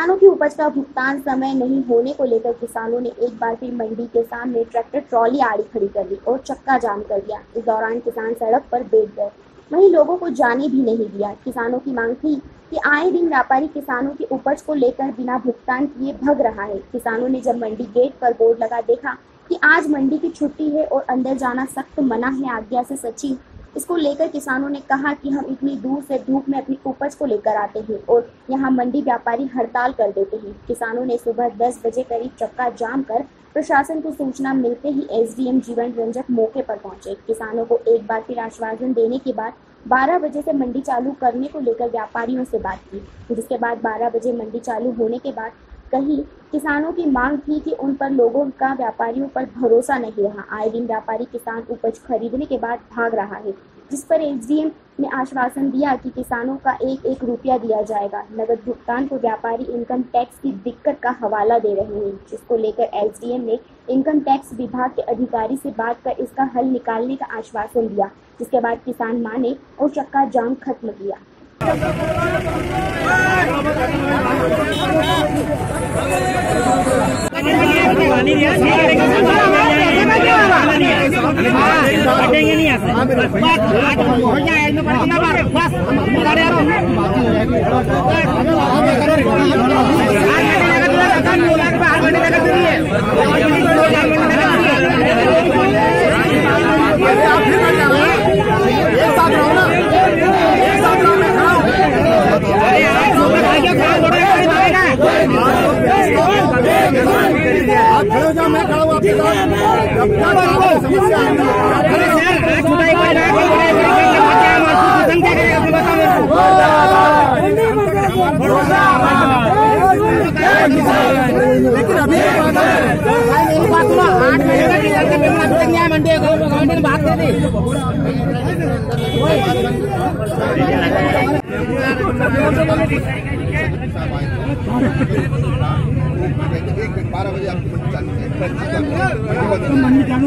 किसानों की उपज का भुगतान समय नहीं होने को लेकर किसानों ने एक बार फिर मंडी के सामने ट्रैक्टर ट्रॉली आड़ी खड़ी कर दी और चक्का जाम कर दिया। इस दौरान किसान सड़क पर बैठ गए, वहीं लोगों को जाने भी नहीं दिया। किसानों की मांग थी कि आए दिन व्यापारी किसानों की उपज को लेकर बिना भुगतान किए भग रहा है। किसानों ने जब मंडी गेट पर बोर्ड लगा देखा कि आज मंडी की छुट्टी है और अंदर जाना सख्त मना है आज्ञा से सचिव, इसको लेकर किसानों ने कहा कि हम इतनी दूर से धूप में अपनी उपज को लेकर आते हैं और यहाँ मंडी व्यापारी हड़ताल कर देते हैं। किसानों ने सुबह 10 बजे करीब चक्का जाम कर प्रशासन को सूचना मिलते ही एसडीएम जीवन रंजक मौके पर पहुंचे। किसानों को एक बार फिर आश्वासन देने के बाद 12 बजे से मंडी चालू करने को लेकर व्यापारियों से बात की, जिसके बाद 12 बजे मंडी चालू होने के बाद कहीं किसानों की मांग थी कि उन पर लोगों का व्यापारियों पर भरोसा नहीं रहा। आए दिन व्यापारी किसान उपज खरीदने के बाद भाग रहा है, जिस पर एसडीएम ने आश्वासन दिया कि किसानों का एक एक रुपया दिया जाएगा। नगद भुगतान को व्यापारी इनकम टैक्स की दिक्कत का हवाला दे रहे हैं, जिसको लेकर एसडीएम ने इनकम टैक्स विभाग के अधिकारी से बात कर इसका हल निकालने का आश्वासन दिया, जिसके बाद किसान माने और चक्का जाम खत्म किया। मैं खड़ा हूँ आपके लेकिन अभी मंडी बात कर दी 12 बजे आपकी मंडी चालू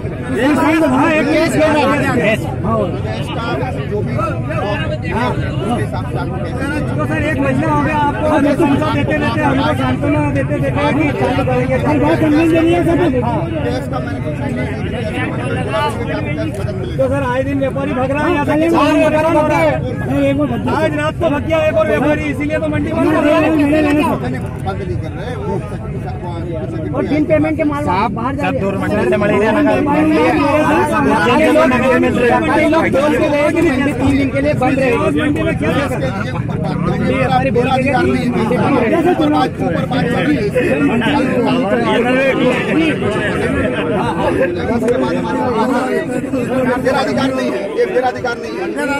सर 1 महीना हो गया आपको देते रहते हमको सांत्वना देते तो सर आए दिन व्यापारी भग रहा है। आज रात को भग गया एक और व्यापारी, इसीलिए तो मंडी बंद कर रहे हैं और बिन पेमेंट के माल बाहर जा रहे हैं। 3 दिन के लिए बंद रहे। अधिकार नहीं है, ये मेरा अधिकार नहीं है।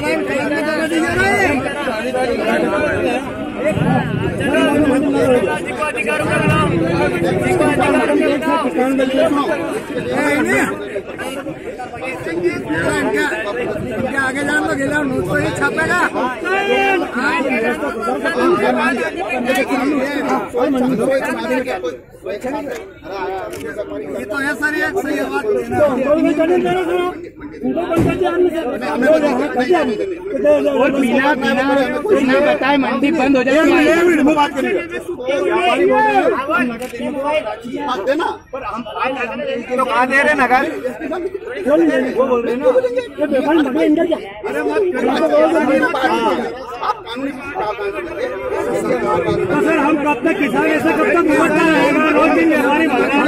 आगे जान लो गेला नोट तो ये छापेगा। ये तो है सर, ये सही बात और बिना बताए मंडी बंद हो जाएगी। देना पर हम तो कहाँ दे रहे नगर वो बोल रहे ना तो सर हम कब तक किसान ऐसा कब तक रहेगा? रोज दिन व्यापारी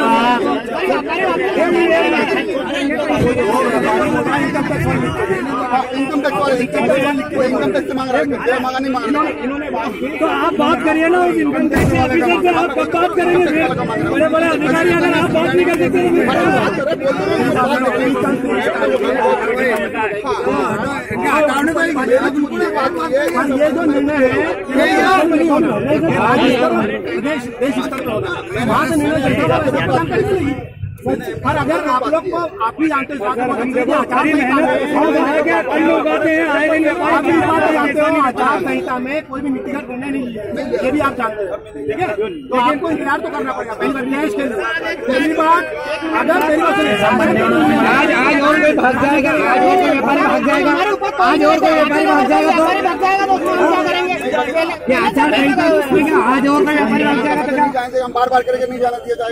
इनकम टैक्स मांग रहे हैं, मांगा नहीं मांग रहे। तो आप बात करिए ना उस इनकम टैक्स ऑफिसर से, आप कब बात करेंगे? बड़े बड़े अधिकारी अगर आप बात नहीं कर सकते ये जो निर्णय है देश स्तर पर होगा, वहाँ से निर्णय पर अगर आप लोग को आप ही जानते हैं आचार संहिता में कोई भी नीतिगत निर्णय नहीं लिया, ये भी आप जानते हैं, ठीक है। तो आपको इंतजार तो करना पड़ेगा पहली बार न्याय के लिए। पहली बात अगर आज और कोई भाग जाएगा, आज और कोई व्यापारी भाग जाएगा, आज और कोई व्यापारी भाग जाएगा तो क्या करेंगे? आचार संहिता आज और कोई व्यापारी भाग जाएगा तो क्या? हम बार बार करके नहीं जाना दिया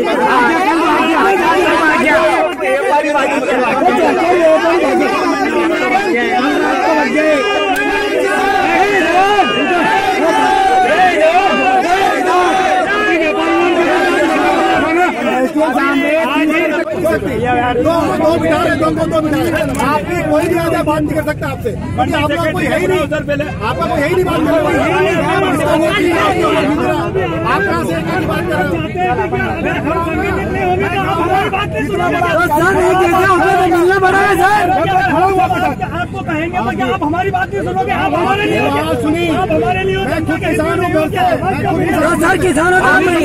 आप भी कोई भी आगे बात नहीं कर सकता आपसे, आप लोग कोई है ही नहीं, आपका कोई है ही नहीं बात कर रहे आप कहाँ से बात कर रहे आपको कहेंगे आप हमारी बात नहीं सुनोगे, आप हमारे लिए सुनिए, आप हमारे लिए किसान सर, किसानों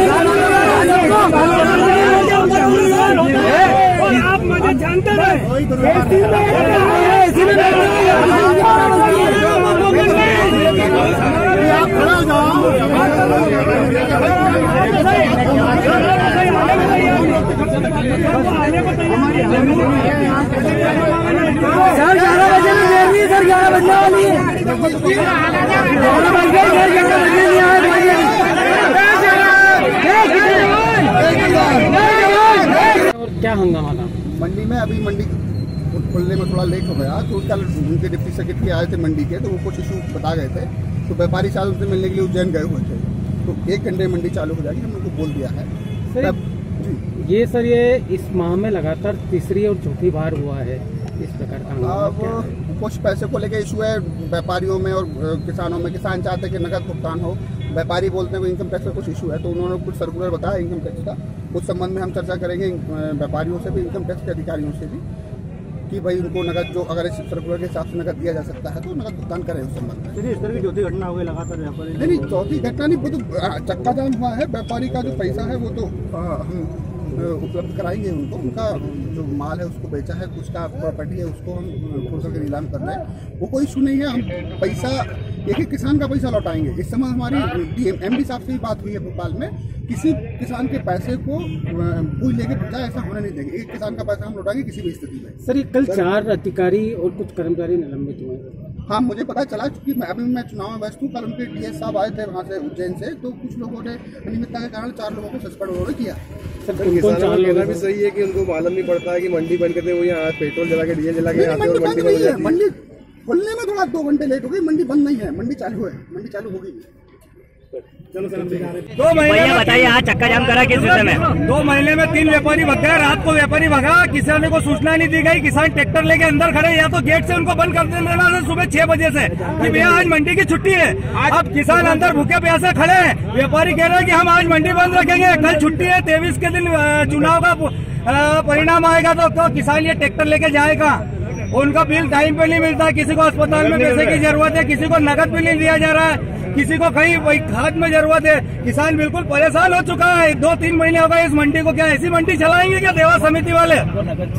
आप मुझे जानते हैं, आप खड़ा हो जाओ। सर 11 बजे में देर नहीं, सर 11 बजने वाली है, 11 बज गए, 11 बजने नहीं आए। क्या हंगामा था मंडी में? अभी मंडी खुलने में थोड़ा लेट हो गया, तो कल उनके डिप्टी सेक्रेटरी आए थे मंडी के, तो वो कुछ इशू बता गए थे, तो व्यापारी साहब उनसे मिलने के लिए उज्जैन गए हुए थे, तो 1 घंटे मंडी चालू हो जाएगी, हमने उनको बोल दिया है। ये सर ये इस माह में लगातार तीसरी और चौथी बार हुआ है इस प्रकार का। कुछ पैसे को लेकर इशू है व्यापारियों में और किसानों में। किसान चाहते हैं कि नकद भुगतान हो, व्यापारी बोलते हैं इनकम टैक्स का कुछ इशू है, तो उन्होंने कुछ सर्कुलर बताया इनकम टैक्स का, उस संबंध में हम चर्चा करेंगे व्यापारियों से भी, इनकम टैक्स के अधिकारियों से भी, कि भाई उनको नकद जो अगर इस सर्कुलर के हिसाब से नकद दिया जा सकता है तो नकद भुगतान करें उस संबंध में। इस तरह की चौथी घटना हो गई लगातार व्यापारी? नहीं, चौथी घटना नहीं, वो तो चक्का जाम हुआ है। व्यापारी का जो पैसा है वो तो हम उपलब्ध कराएंगे उनको, उनका जो माल है उसको बेचा है, उसका प्रॉपर्टी है उसको हम खोल करके नीलाम कर रहे हैं, वो कोई इशू नहीं है। हम पैसा एक किसान का पैसा लौटाएंगे। इस समय हमारी MD साहब से भी बात हुई है भोपाल में, किसी किसान के पैसे को कोई लेके भग जाए ऐसा होने नहीं देंगे, एक किसान का पैसा हम लौटाएंगे किसी भी स्थिति में। सर ये कल 4 अधिकारी और कुछ कर्मचारी निलंबित हुए। हाँ, मुझे पता चला, क्योंकि मैं चुनाव में व्यस्त हूँ। कल उनके DS साहब आए थे वहाँ से उज्जैन से, तो कुछ लोगों ने अनियमितता के कारण 4 लोगों को सस्पेंड उन्होंने किया। सर किसानों का कहना भी सही है कि उनको मालूम नहीं पड़ता है कि मंडी बंद करते हुए यहाँ पेट्रोल जला के डीजल जला के आते और मंडी बंद हो जाती है। मंडी खुलने में थोड़ा 2 घंटे लेट हो गई, मंडी बंद नहीं है, मंडी चालू है, मंडी चालू होगी। चलो सर, 2 महीने बताइए, यहाँ चक्का जाम करा किस विषय में? 2 महीने में 3 व्यापारी भग गए, रात को व्यापारी भगा, किसानों को सूचना नहीं दी गई। किसान ट्रैक्टर लेके अंदर खड़े, या तो गेट से उनको बंद कर देना था सुबह 6 बजे से कि भैया आज मंडी की छुट्टी है। अब किसान अंदर भूखे प्यासे खड़े हैं, व्यापारी कह रहे हैं कि हम आज मंडी बंद रखेंगे, कल छुट्टी है, 23 के दिन चुनाव का परिणाम आएगा, तो किसान ये ट्रैक्टर लेके जाएगा। उनका बिल टाइम पे नहीं मिलता, किसी को अस्पताल में पैसे की जरूरत है, किसी को नकद भी नहीं दिया जा रहा है, किसी को कहीं वही खाद में जरूरत है। किसान बिल्कुल परेशान हो चुका है। 2-3 महीने हो गए इस मंडी को। क्या ऐसी मंडी चलाएंगे क्या देवा समिति वाले? हमको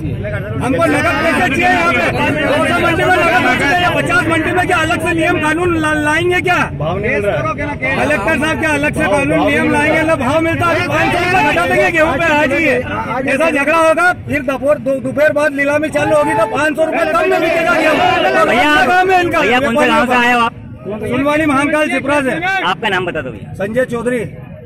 नकद पैसे चाहिए यहाँ पे। 200 मंडी में नकद पैसे चाहिए, 50 मंडी में क्या अलग से नियम कानून लाएंगे क्या? कलेक्टर साहब क्या अलग से कानून नियम लाएंगे? ना भाव मिलता है 500 रुपये घटा देंगे गेहूँ पे आ जाइए। ऐसा झगड़ा होगा, फिर दोपहर बाद नीलामी चालू होगी तो 500 रुपये कम में बिकेगा गेहूँ। भैया कौन से गाँव से आए हो आप? सुनवानी महाकाल छिपरा से। आपका नाम बता दो भैया। संजय चौधरी।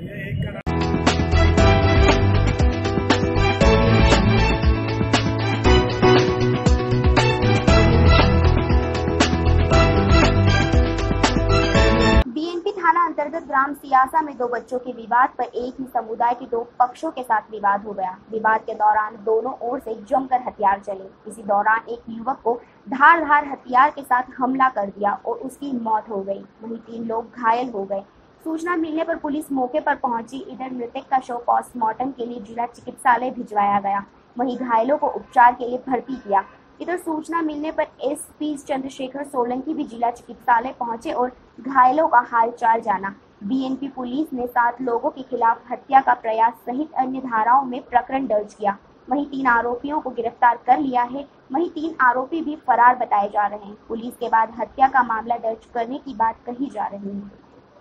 BNP थाना अंतर्गत ग्राम सियासा में 2 बच्चों के विवाद पर एक ही समुदाय के 2 पक्षों के साथ विवाद हो गया। विवाद के दौरान दोनों ओर से जमकर हथियार चले। इसी दौरान एक युवक को धारदार हथियार के साथ हमला कर दिया और उसकी मौत हो गई। वहीं 3 लोग घायल हो गए। सूचना मिलने पर पुलिस मौके पर पहुंची। इधर मृतक का शव पोस्टमार्टम के लिए जिला चिकित्सालय भिजवाया गया, वहीं घायलों को उपचार के लिए भर्ती किया। इधर सूचना मिलने पर SP चंद्रशेखर सोलंकी भी जिला चिकित्सालय पहुंचे और घायलों का हालचाल जाना। BNP पुलिस ने 7 लोगों के खिलाफ हत्या का प्रयास सहित अन्य धाराओं में प्रकरण दर्ज किया। वहीं 3 आरोपियों को गिरफ्तार कर लिया है। वहीं 3 आरोपी भी फरार बताए जा रहे हैं। पुलिस के बाद हत्या का मामला दर्ज करने की बात कही जा रही है।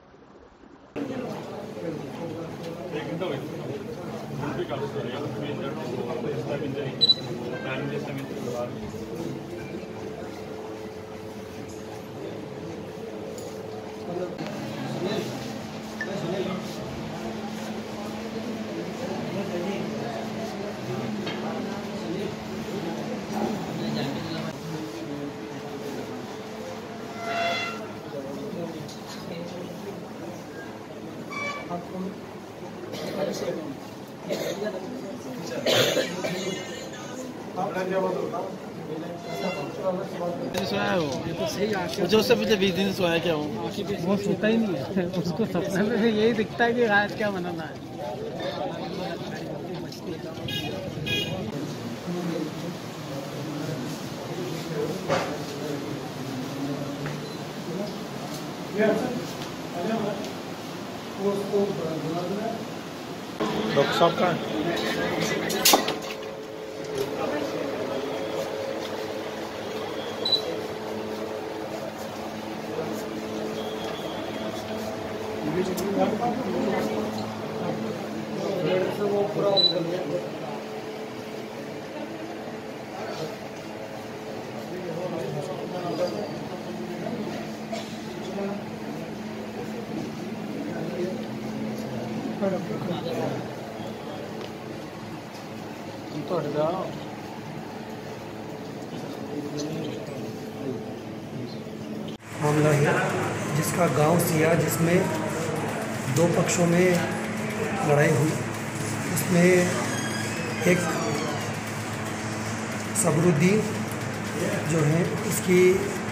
सोया है वो जो उससे पिछले 20 दिन सोया क्या वो सोता ही नहीं है। उसको सपने में भी यही दिखता है कि आज क्या बनाना है। डॉक्टर साहब का मामला है जिसका गांव सिया, जिसमें 2 पक्षों में लड़ाई हुई। उसमें एक सबरुद्दीन जो है उसकी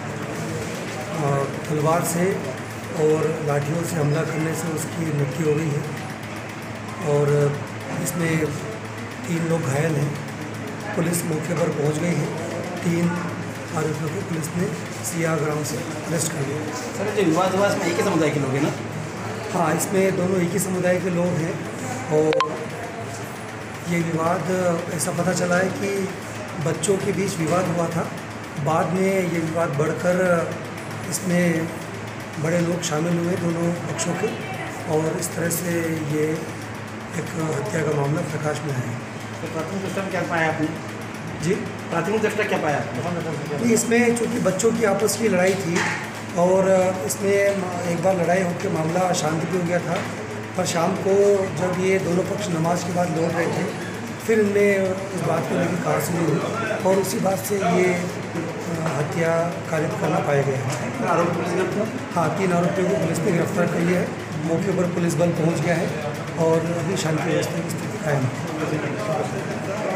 तलवार से और लाठियों से हमला करने से उसकी मृत्यु हो गई है और इसमें 3 लोग घायल हैं। पुलिस मौके पर पहुंच गई है। 3 आरोपियों को पुलिस ने सिया ग्राम से अरेस्ट कर लिया। सर जो विवाद हुआ इसमें एक ही समुदाय के लोग हैं ना? हाँ, इसमें दोनों एक ही समुदाय के लोग हैं और ये विवाद ऐसा पता चला है कि बच्चों के बीच विवाद हुआ था। बाद में ये विवाद बढ़कर इसमें बड़े लोग शामिल हुए दोनों पक्षों के और इस तरह से ये एक हत्या का मामला प्रकाश में आया। तो प्राथमिक दृष्टि में क्या पाया आपने? जी, प्राथमिक दृष्टि क्या पाया आपने? इसमें चूँकि बच्चों की आपस की लड़ाई थी और इसमें एक बार लड़ाई होकर मामला शांति पे हो गया था, पर शाम को जब ये दोनों पक्ष नमाज के बाद लौट रहे थे फिर इनमें इस बात को लेकर कहासुनी हुई और उसी बात से ये हत्या कारित करना पाया गया है। आरोपी पुलिस गिरफ्तार? हाँ, 3 आरोपियों को पुलिस ने गिरफ्तार कर लिया है। मौके पर पुलिस बल पहुंच गया है और अभी शांति व्यवस्था की स्थिति कायम है।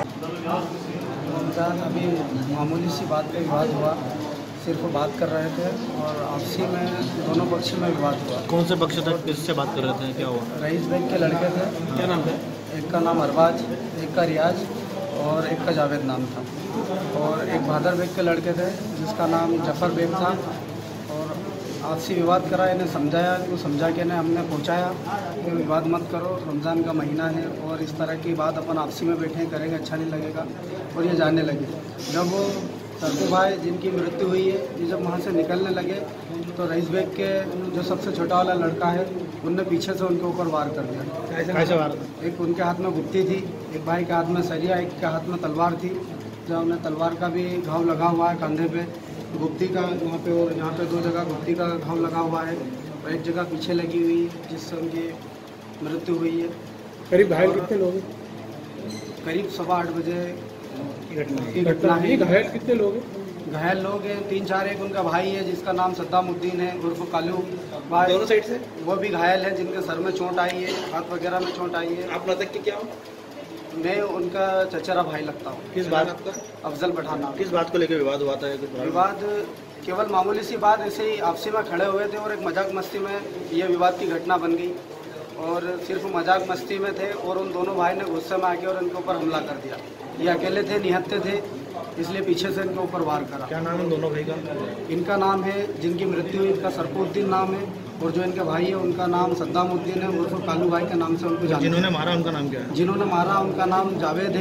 अभी मामूली सी बात पे विवाद हुआ, सिर्फ बात कर रहे थे और आपसी में दोनों पक्ष में विवाद हुआ। कौन से पक्ष तक किससे बात कर रहे थे, क्या हुआ? रईस बेग के लड़के थे। क्या नाम था? एक का नाम अरबाज, एक का रियाज और एक का जावेद नाम था। और एक बहादुर बेग के लड़के थे जिसका नाम जफ़र बेग था। और आपसी विवाद करा, इन्हें समझाया, इनको समझा के इन्हें हमने पहुँचाया कि विवाद मत करो, रमज़ान का महीना है और इस तरह की बात अपन आपसी में बैठे करेंगे अच्छा नहीं लगेगा। और ये जाने लगे। जब वो सरदू भाई जिनकी मृत्यु हुई है, ये जब वहाँ से निकलने लगे तो रईस बेग के जो सबसे छोटा वाला लड़का है उनने पीछे से उनके ऊपर वार कर दिया। कैसे वार? एक उनके हाथ में गुत्ती थी, एक भाई के हाथ में सरिया, एक के हाथ में तलवार थी। जब उन्हें तलवार का भी घाव लगा हुआ है कंधे पे, गुत्ती का यहाँ पे और यहाँ पे 2 जगह गुत्ती का घाव लगा हुआ है और एक जगह पीछे लगी हुई जिससे उनकी मृत्यु हुई है। करीब घायल कितने लोग हैं? करीब 8:15 बजे की घटना है। घायल कितने लोग हैं? घायल लोग हैं 3-4। एक उनका भाई है जिसका नाम सद्दामुद्दीन है उर्फ कालू भाई, दोनों साइड से वो भी घायल है, जिनके सर में चोट आई है, हाथ वगैरह में चोट आई है। आप मृतक के क्या हो? मैं उनका चचेरा भाई लगता हूँ। किस बात आपका? अफजल पठान। किस बात को लेकर विवाद हुआ था? विवाद केवल मामूली सी बात, ऐसे ही आपसी में खड़े हुए थे और एक मजाक मस्ती में ये विवाद की घटना बन गई और सिर्फ मजाक मस्ती में थे और उन दोनों भाई ने गुस्से में आके और इनके ऊपर हमला कर दिया। ये अकेले थे, निहत्थे थे, इसलिए पीछे से इनके ऊपर वार करा। क्या नाम है दोनों भाई का? इनका नाम है, जिनकी मृत्यु हुई, इनका सरफुद्दीन नाम है और जो इनके भाई है उनका नाम सद्दामुद्दीन है उर्फ कालू भाई के नाम से उनको जानते हैं। जिन्होंने मारा उनका नाम क्या है? जिन्होंने मारा उनका नाम जावेद है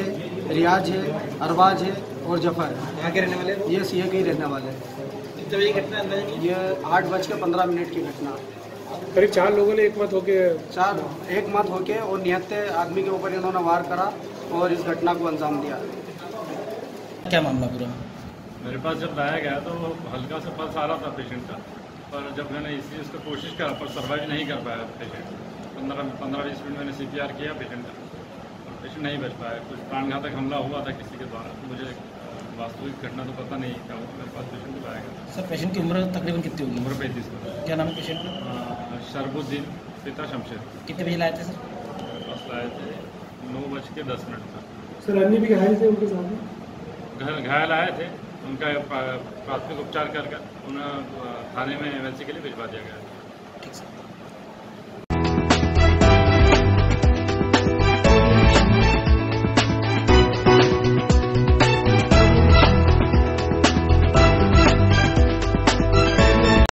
रियाज है, अरबाज है और जफर है। यहाँ के रहने वाले? ये सीए के ही रहने वाले हैं। कितने बजे घटना अंदाजा? ये 8:15 की घटना। करीब 4 लोगों ने एक मत होके और निहत्ते आदमी के ऊपर इन्होंने वार करा और इस घटना को अंजाम दिया। क्या मामला पूरा? मेरे पास जब लाया गया तो हल्का सा पल्स आ रहा था पेशेंट का, पर जब मैंने इसी उसको कोशिश करा पर सर्वाइव नहीं कर पाया पेशेंट। 15-20 मिनट मैंने CPR किया पेशेंट का, और पेशेंट नहीं बच पाया। कुछ प्राणघातक हमला हुआ था किसी के द्वारा, मुझे वास्तविक घटना तो पता नहीं क्या हुआ। मेरे पास पेशेंट को लाया गया। सर पेशेंट की उम्र तकरीबन कितनी होगी? उम्र 35 का। क्या नाम है पेशेंट का? शरबुद्दीन पिता शमशेर। कितने बजे लाए थे सर? मेरे पास लाए थे 9:10 पर। सर अन्य भी घायल थे उनके साथ? घायल आए थे, उनका प्राथमिक उपचार कर उन्हें थाने में एमएलसी के लिए भिजवा दिया गया। ठीक सर।